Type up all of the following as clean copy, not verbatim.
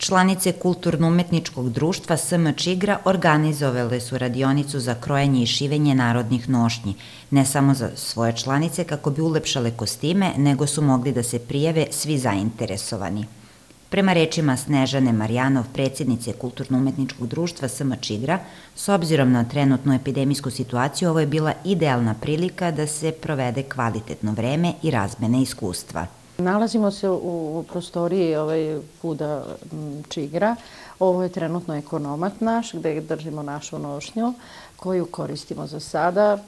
Članice Kulturno-umetničkog društva SM Čigra organizovale su radionicu za krojenje i šivenje narodnih nošnji, ne samo za svoje članice kako bi ulepšale kostime, nego su mogli da se prijave svi zainteresovani. Prema rečima Snežane Marjanov, predsjednice Kulturno-umetničkog društva SM Čigra, s obzirom na trenutnu epidemijsku situaciju, ovo je bila idealna prilika da se provede kvalitetno vreme i razmene iskustva. Nalazimo se u prostoriji Kuda Čigra. Ovo je trenutno ekonomat naš, gde držimo našu nošnju, koju koristimo za sada.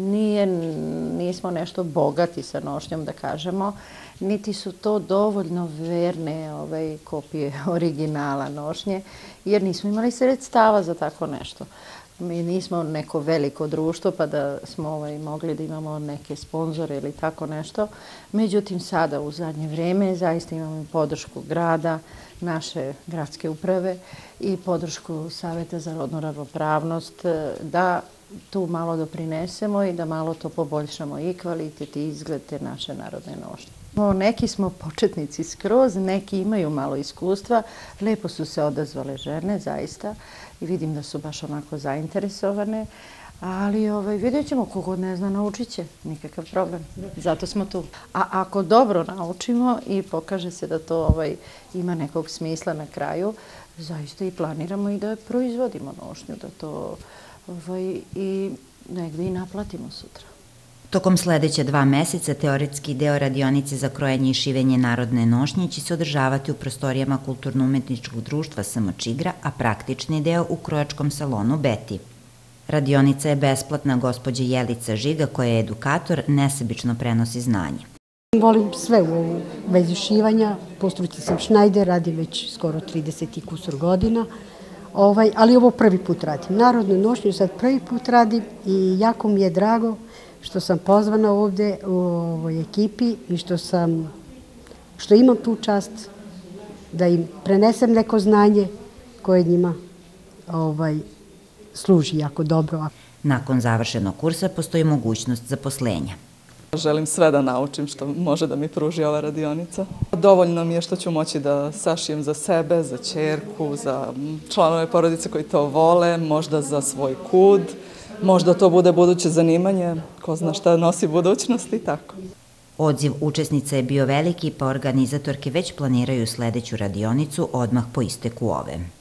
Nismo nešto bogati sa nošnjom, da kažemo, niti su to dovoljno verne kopije originala nošnje, jer nismo imali sredstava za tako nešto. Mi nismo neko veliko društvo pa da smo mogli da imamo neke sponzore ili tako nešto. Međutim, sada u zadnje vreme zaista imamo podršku grada, naše gradske uprave i podršku Saveta za rodnu ravnopravnost da tu malo doprinesemo i da malo to poboljšamo i kvalitet i izgled te naše narodne nošnje. Neki smo početnici skroz, neki imaju malo iskustva, lepo su se odazvale žene, zaista, i vidim da su baš onako zainteresovane, ali vidjet ćemo, kogod ne zna naučit će, nikakav problem, zato smo tu. A ako dobro naučimo i pokaže se da to ima nekog smisla na kraju, zaista i planiramo i da proizvodimo nošnju, da to i negdje i naplatimo sutra. Tokom sledeća 2 meseca teoretski deo radionice za krojenje i šivenje narodne nošnje će se održavati u prostorijama Kulturno-umetničkog društva SM Čigra, a praktični deo u krojačkom salonu Beti. Radionica je besplatna. Gospođa Jelica Žiga, koja je edukator, nesebično prenosi znanje. Volim sve u vezi šivanja, po struci sam šnajder, radim već skoro 30 i kusur godina, ali ovo prvi put radim. Narodnu nošnju sad prvi put radim i jako mi je drago što sam pozvana ovde u ovoj ekipi i što imam tu čast da im prenesem neko znanje koje njima služi jako dobro. Nakon završenog kursa postoji mogućnost zaposlenja. Želim sve da naučim što može da mi pruži ova radionica. Dovoljno mi je što ću moći da sašijem za sebe, za ćerku, za članove porodice koji to vole, možda za svoj kud. Možda to bude buduće zanimanje, ko zna šta nosi budućnost i tako. Odziv učesnica je bio veliki, pa organizatorke već planiraju sledeću radionicu odmah po isteku ove.